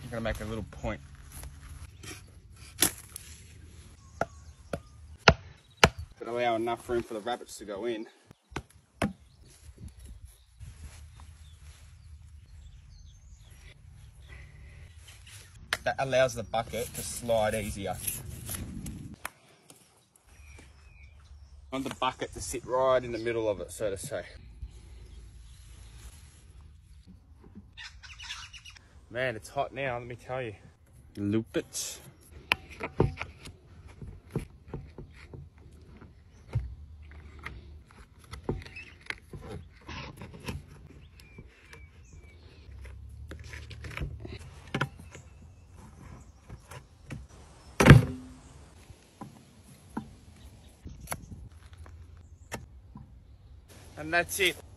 I'm gonna make a little point. To allow enough room for the rabbits to go in. That allows the bucket to slide easier. I want the bucket to sit right in the middle of it, so to say. Man, it's hot now, let me tell you. Loop it. And that's it.